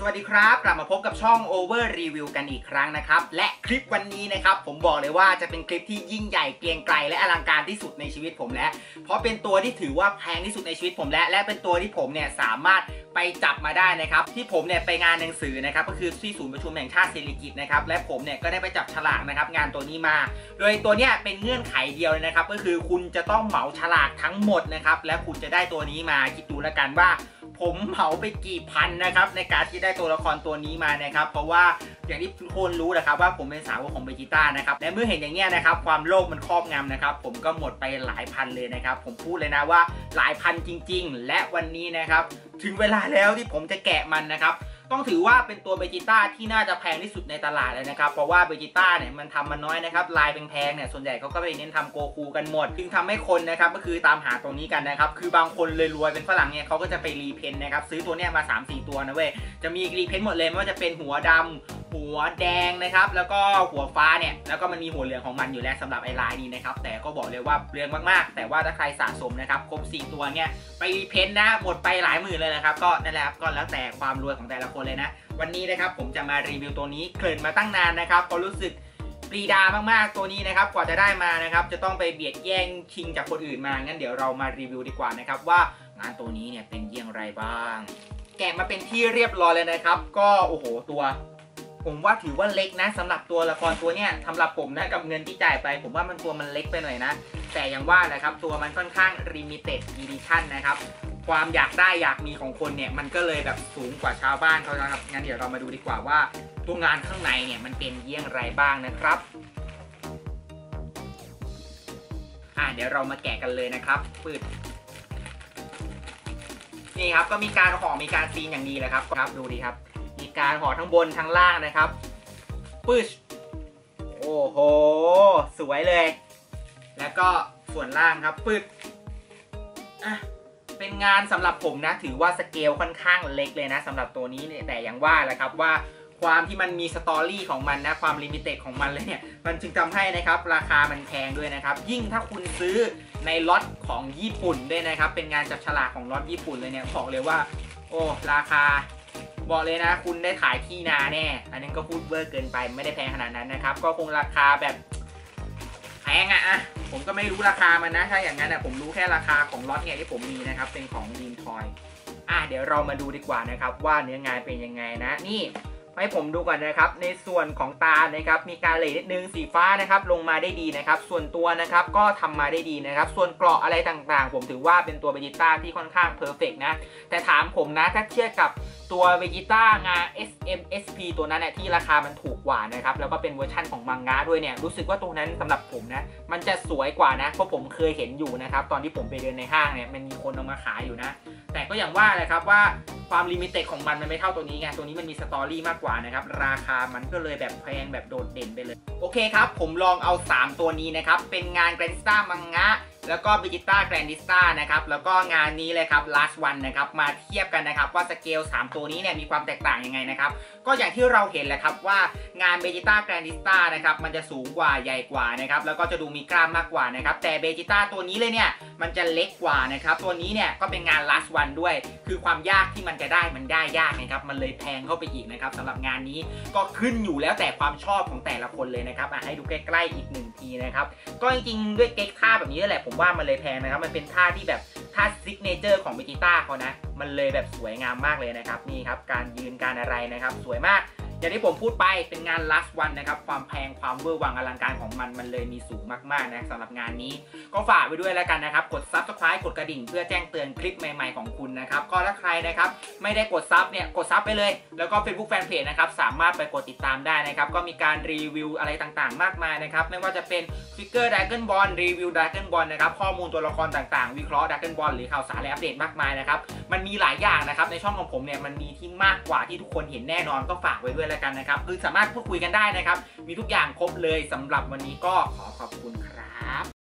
วัสดีครับกลับมาพบกับช่อง Over Review กันอีกครั้งนะครับและคลิปวันนี้นะครับผมบอกเลยว่าจะเป็นคลิปที่ยิ่งใหญ่เกรียงไกรและอลังการที่สุดในชีวิตผมแล้วเพราะเป็นตัวที่ถือว่าแพงที่สุดในชีวิตผมและเป็นตัวที่ผมเนี่ยสามารถไปจับมาได้นะครับที่ผมเนี่ยไปงานหนังสือนะครับก็คือที่ศูนย์ประชุมแห่งชาติศิริกิติ์นะครับและผมเนี่ยก็ได้ไปจับฉลากนะครับงานตัวนี้มาโดยตัวเนี้ยเป็นเงื่อนไขเดียวเลยนะครับก็คือคุณจะต้องเหมาฉลากทั้งหมดนะครับและคุณจะได้ตัวนี้มาคิดดูแล้วกันว่าผมเหมาไปกี่พันนะครับในการที่ได้ตัวละครตัวนี้มานะครับเพราะว่าอย่างที่ทุกคนรู้นะครับว่าผมเป็นสาวกของเบจิต้านะครับและเมื่อเห็นอย่างเงี้ยนะครับความโลภมันครอบงำนะครับผมก็หมดไปหลายพันเลยนะครับผมพูดเลยนะว่าหลายพันจริงๆและวันนี้นะครับถึงเวลาแล้วที่ผมจะแกะมันนะครับต้องถือว่าเป็นตัวเบจิต้าที่น่าจะแพงที่สุดในตลาดเลยนะครับเพราะว่าเบจิต้าเนี่ยมันทำมาน้อยนะครับลายแพงๆเนี่ยส่วนใหญ่เขาก็ไปเน้นทำโกคูกันหมดจึงทำให้คนนะครับก็คือตามหาตัวนี้กันนะครับคือบางคนเลยรวยเป็นฝรั่งเนี่ยเขาก็จะไปรีเพนนะครับซื้อตัวเนี้ยมา 3-4 ตัวนะเว้ยจะมีรีเพนหมดเลยไม่ว่าจะเป็นหัวดำหัวแดงนะครับแล้วก็หัวฟ้าเนี่ยแล้วก็มันมีหัวเหลืองของมันอยู่แล้วสำหรับไอ้ลายนี้นะครับแต่ก็บอกเลยว่าเรื่องมากๆแต่ว่าถ้าใครสะสมนะครับครบ4ตัวเนี่ยไปรีเพนนะหมดไปหลายหมื่นเลยนะครับก็นั่นแหละครับก็แล้วแต่ความรวยของแต่ละคนเลยนะวันนี้นะครับผมจะมารีวิวตัวนี้เกริ่นมาตั้งนานนะครับก็รู้สึกปรีดามากๆตัวนี้นะครับกว่าจะได้มานะครับจะต้องไปเบียดแย่งชิงจากคนอื่นมางั้นเดี๋ยวเรามารีวิวดีกว่านะครับว่างานตัวนี้เนี่ยเป็นอย่างไรบ้างแกะมาเป็นที่เรียบร้อยเลยนะครับก็โอ้โหตัวผมว่าถือว่าเล็กนะสำหรับตัวละครตัวเนี้ยสำหรับผมนะกับเงินที่จ่ายไปผมว่ามันตัวมันเล็กไปหน่อยนะแต่อย่างว่าแหละครับตัวมันค่อนข้าง limited edition นะครับความอยากได้อยากมีของคนเนี่ยมันก็เลยแบบสูงกว่าชาวบ้านเขานะครับงั้นเดี๋ยวเรามาดูดีกว่าว่าตัวงานข้างในเนี่ยมันเป็นอย่างไรบ้างนะครับเดี๋ยวเรามาแกะกันเลยนะครับปืดนี่ครับก็มีการห่อมีการซีนอย่างดีเลยครับดูดีครับมีการห่อทั้งบนทั้งล่างนะครับปึ๊ชโอ้โหสวยเลยแล้วก็ส่วนล่างครับปึ๊ดเป็นงานสำหรับผมนะถือว่าสเกลค่อนข้างเล็กเลยนะสำหรับตัวนี้เนี่ยแต่อย่างว่าแหละครับว่าความที่มันมีสตอรี่ของมันนะความลิมิเต็ดของมันเลยเนี่ยมันจึงทำให้นะครับราคามันแพงด้วยนะครับยิ่งถ้าคุณซื้อในล็อตของญี่ปุ่นด้วยนะครับเป็นงานจับฉลากของล็อตญี่ปุ่นเลยเนี่ยบอกเลยว่าโอ้ราคาบอกเลยนะคุณได้ขายที่นาแน่อันนี้ก็พูดเวอร์เกินไปไม่ได้แพงขนาดนั้นนะครับก็คงราคาแบบแพงผมก็ไม่รู้ราคามันนะถ้าอย่างนั้นผมรู้แค่ราคาของล็อตเนี่ยที่ผมมีนะครับเป็นของดีมทอยเดี๋ยวเรามาดูดีกว่านะครับว่าเนื้องานเป็นยังไงนะนี่ให้ผมดูก่อนนะครับในส่วนของตานะครับมีการเลย์นิดนึงสีฟ้านะครับลงมาได้ดีนะครับส่วนตัวนะครับก็ทำมาได้ดีนะครับส่วนเกราะอะไรต่างๆผมถือว่าเป็นตัวเบจิต้าที่ค่อนข้างเพอร์เฟกต์นะแต่ถามผมนะถ้าเทียบกับตัวเบจิต้างา SMSP ตัวนั้นเนี่ยที่ราคามันถูกกว่านะครับแล้วก็เป็นเวอร์ชั่นของมังงะด้วยเนี่ยรู้สึกว่าตัวนั้นสำหรับผมนะมันจะสวยกว่านะเพราะผมเคยเห็นอยู่นะครับตอนที่ผมไปเดินในห้างเนี่ยมันมีคนเอามาขายอยู่นะแต่ก็อย่างว่าเลยครับว่าความลิมิเต็ดของมันไม่เท่าตัวนี้ไงตัวนี้มันมีสตอรี่มากกว่านะครับราคามันก็เลยแบบแพงแบบโดดเด่นไปเลยโอเคครับผมลองเอา3ตัวนี้นะครับเป็นงานแกรนดิสต้ามังงะแล้วก็เบจิต้าแกรนดิสต้านะครับแล้วก็งานนี้เลยครับ last one นะครับมาเทียบกันนะครับว่าสเกล3ตัวนี้เนี่ยมีความแตกต่างยังไงนะครับก็อย่างที่เราเห็นแหละครับว่างานเบจิต้าแกรนดิสต้านะครับมันจะสูงกว่าใหญ่กว่านะครับแล้วก็จะดูมีกล้ามมากกว่านะครับแต่เบจิต้าตัวนี้เลยเนี่ยมันจะเล็กกว่านะครับตัวนี้เนี่ยก็เป็นงาน last one ด้วยคือความยากที่มันจะได้มันได้ยากนะครับมันเลยแพงเข้าไปอีกนะครับสำหรับงานนี้ก็ขึ้นอยู่แล้วแต่ความชอบของแต่ละคนเลยนะครับให้ดูใกล้ๆอีก1ทีนะครับก็จริงๆด้วยเก๊กท่าแบบนี้แหละผมว่ามันเลยแพงนะครับมันเป็นท่าที่แบบท่าซิกเนเจอร์ของเบจิต้าเขานะมันเลยแบบสวยงามมากเลยนะครับนี่ครับการยืนการอะไรนะครับสวยมากอย่างที่ผมพูดไปเป็นงาน last one นะครับความแพงความเวอร์วังอลังการของมันเลยมีสูงมากๆนะสำหรับงานนี้ก็ฝากไว้ด้วยแล้วกันนะครับกด Subscribe กดกระดิ่งเพื่อแจ้งเตือนคลิปใหม่ๆของคุณนะครับก็ถ้าใครนะครับไม่ได้กดซับเนี่ยกดซับไปเลยแล้วก็ Facebook Fanpage นะครับสามารถไปกดติดตามได้นะครับก็มีการรีวิวอะไรต่างๆมากมายนะครับไม่ว่าจะเป็นฟิกเกอร์ Dragon Ball รีวิว Dragon Ball นะครับข้อมูลตัวละครต่างๆวิเคราะห์ Dragon Ball หรือข่าวสารและอัปเดตมากมายนะครับมันมีหลายอย่างนะครับในช่องของผมเนี่ยมันมีที่มากกว่าที่ทุกคนเห็นแน่นอนก็ฝากไว้ด้วยแล้วกันนะครับคือสามารถพูดคุยกันได้นะครับมีทุกอย่างครบเลยสำหรับวันนี้ก็ขอขอบคุณครับ